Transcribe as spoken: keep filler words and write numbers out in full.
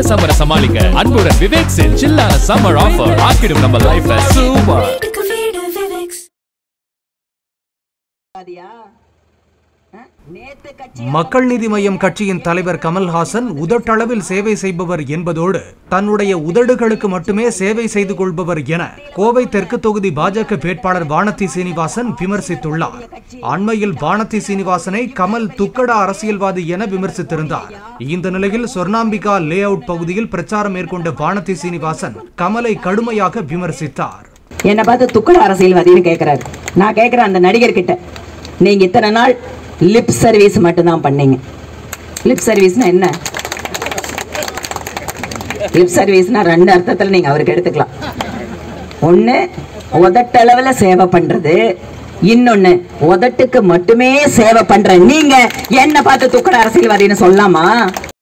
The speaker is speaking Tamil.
இந்த சம்மரை சமாளிக்க அன்புடன் விவேக் சென் சில்லான சம்மர் ஆஃபர் ஆக்கிடும் நம்ம லைஃப் சூப்பர். மக்கள் நீதி மய்யம் கட்சியின் தலைவர் கமல்ஹாசன் உதட்டளவில் சேவை செய்பவர் என்பதோடு தன்னுடைய உதடுகளுக்கு மட்டுமே சேவை செய்து கொள்பவர் என கோவை தெற்கு தொகுதி பாஜக வேட்பாளர் வானதி சீனிவாசன் விமர்சித்துள்ளார். அண்மையில் வானதி சீனிவாசனை கமல் துக்கட அரசியல்வாதி என விமர்சித்திருந்தார். இந்த நிலையில் சொர்ணாம்பிகா லே அவுட் பகுதியில் பிரச்சாரம் மேற்கொண்ட வானதி சீனிவாசன் கமலை கடுமையாக விமர்சித்தார். என்ன பார்த்து துக்கட அரசியல்வாதின்னு கேட்கிறாரு. நான் கேட்கிறேன் அந்த நடிகர் கிட்ட, நீங்க இத்தனை நாள் லிப் சர்வீஸ் மட்டும் தான் பண்ணீங்க. லிப் சர்வீஸ்னா என்ன? லிப் சர்வீஸ்னா ரெண்டு அர்த்தத்தில் நீங்க அவருக்கு எடுத்துக்கலாம். ஒண்ணு உதட்டளவில் சேவை பண்றது, இன்னொன்னு உதட்டுக்கு மட்டுமே சேவை பண்ற நீங்க என்ன பார்த்து துக்கட அரசியல்வாதின்னு சொல்லலாமா?